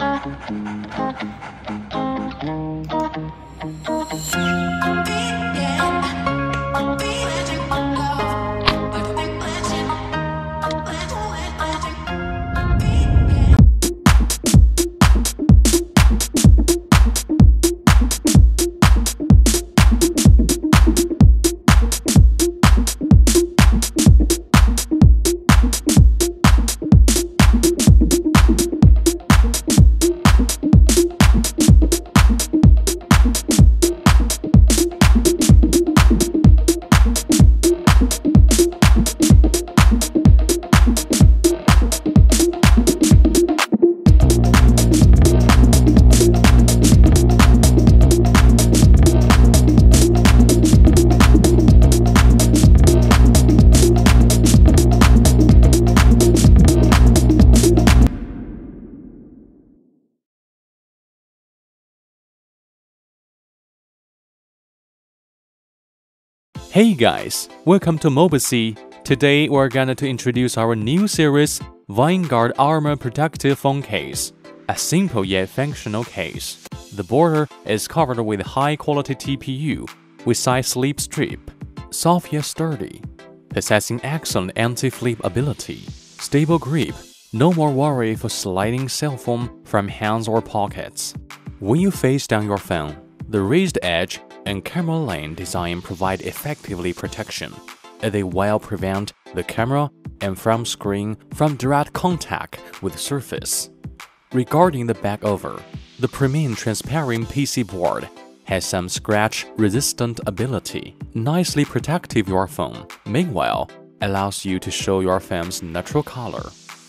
Hey guys, welcome to Mobisy. Today we're going to introduce our new series, Vanguard Armor Protective Phone Case. A simple yet functional case. The border is covered with high-quality TPU with side slip strip, soft yet sturdy, possessing excellent anti-flip ability, stable grip, no more worry for sliding cell phone from hands or pockets. When you face down your phone, the raised edge and camera lane design provide effectively protection, as they will prevent the camera and front screen from direct contact with the surface. Regarding the back over, the premium transparent PC board has some scratch-resistant ability, nicely protecting your phone, meanwhile allows you to show your phone's natural color.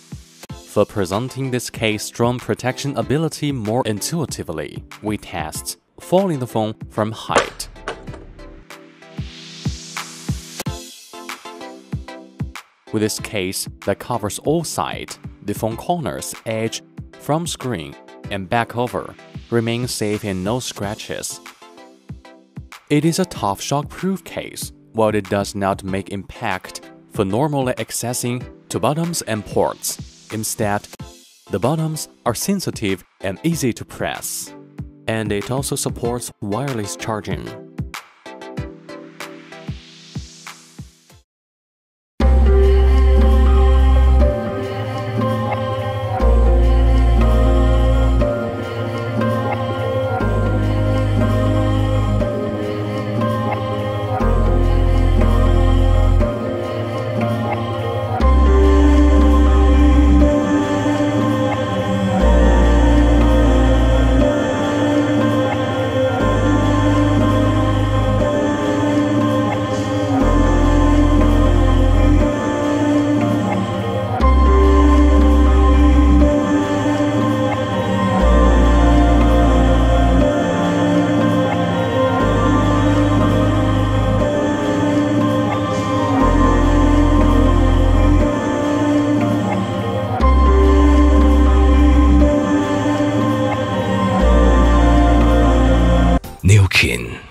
For presenting this case strong protection ability more intuitively, we test folding the phone from height. With this case that covers all sides, the phone corners, edge, front screen, and back over remain safe and no scratches. It is a tough shock-proof case, while it does not make impact for normally accessing to buttons and ports. Instead, the buttons are sensitive and easy to press. And it also supports wireless charging. Newkin.